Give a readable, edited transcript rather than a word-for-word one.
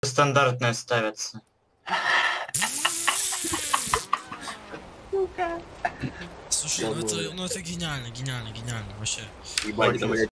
стандартные ставятся. Слушай, ну это гениально, вообще. Ебать, это, блядь,